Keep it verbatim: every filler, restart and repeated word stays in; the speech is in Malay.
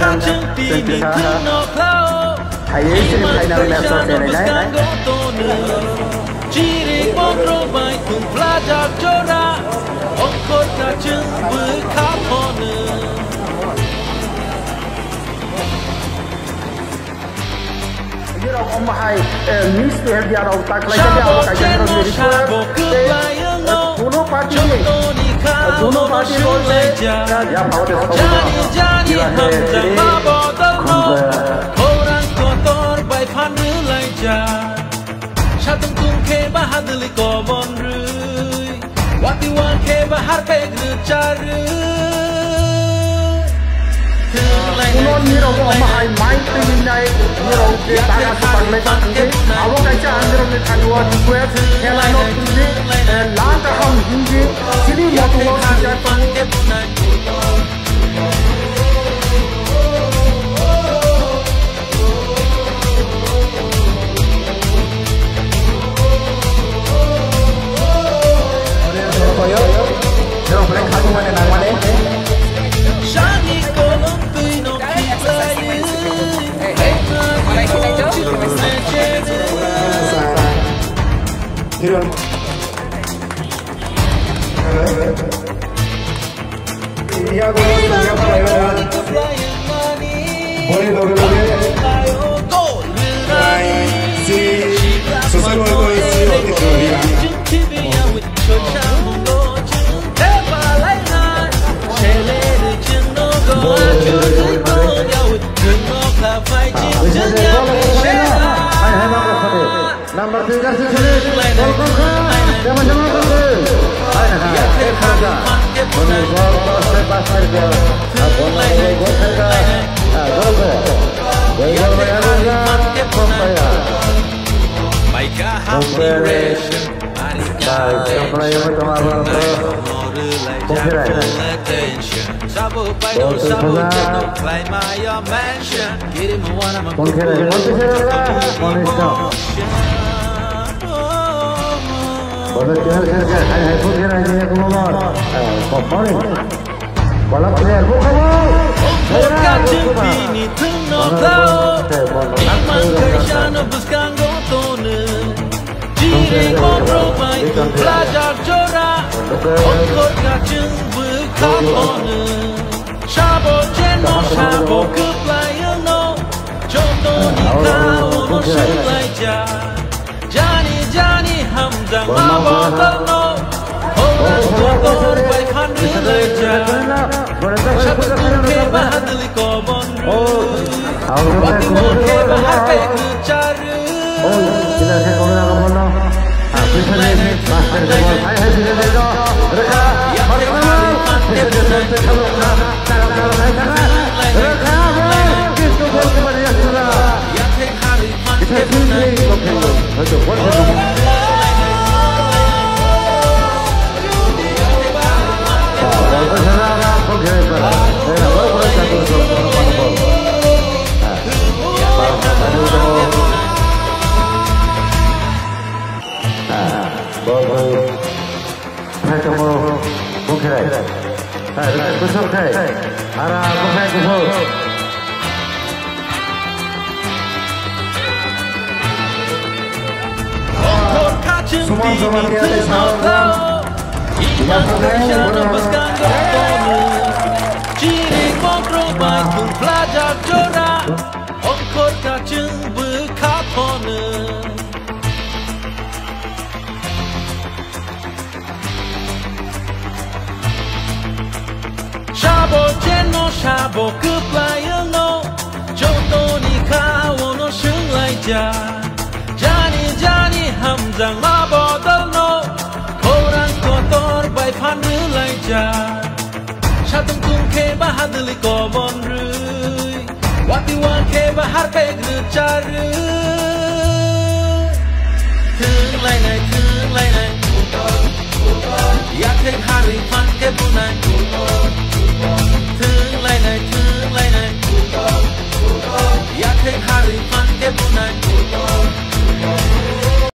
nên trên trên ha hãy xin hãy nào làm sao thế này đấy chỉ để bom rô bay cùng plaza chora ông khốt cả chân với khắp mọi nơi giờ ông hay miss về giờ đâu ta lại cái nào cái gì đó gì đó Juno party Juno party rồi đấy ya bảo được không Jani ham jang ma bo dal no orang kotor bai phan đưa lại cha sa tung tung khe ba hadli ko bon rui wati wan khe ba har pe gru cha rui Juno ni ro ko ma hai mai tin nai ni ro ke ta ga ta pan mai ta ke awo kai cha andro me thanwa tu ke khela no tu ni la ta ham hingi sini mo tu lo si cha pan ke punai Hidup. Iya, gue siap pelayanan. Boleh dong, boleh. Si, susah boleh boleh si waktu itu dia. Nomor tiga sini, gol gol jangan jangan gol. Ayo nak, kerja. Gol gol sepas saja. Gol gol gol kerja. Ah gol gol. Gol gol berada. Kompaya. Baiknya celebration. Baik, kompaya macam apa? Kompaya. Sabo bayo sabo no climb my mansion. Get him one of my. Kompaya, kompaya. Monisha. Boleh jangan jangan hai hai pun jangan jangan kumar. Eh, komponi. Bola player bukan. Bukan jempini tengok tahu. Iman kerjaan buskan gotone. Jiri kontrol baik pelajar jora. Ongkot kacang berkapone. Sabo jeno sabo keplayan no. Contoh di kau no selajar. Jani jani ham jang ma bo dal no orang kotor bai phan đưa lại cha sa tung tung khe ba hadli ko bon wati wan khe ba har pe gru cha ru kita saya kau nak kau nak ah bisa ni master kau hai hai bisa ni do mereka bagaimana kita kita kalau nak kalau kalau hai sana mereka kita buat kepada yang sudah kita sini okey betul betul Semua-semua dia tahu. Iman kerjaan buskan gotone. Jiri kontrol baik pun pelajar jora. Ongkot kacang berkapone. Sabo jeno sabo keplayan no. Contoh ni kau no senglai ja. Jani jani ham jang ma bo dal no. Orang kotor bai phan đưa lại cha. Sa tung tung khe ba hadli ko bon rui. Wati wan khe ba har pe gru cha rui. Thương lại này thương lại này. Yak khe hari phan khe bunai. Thương lại này thương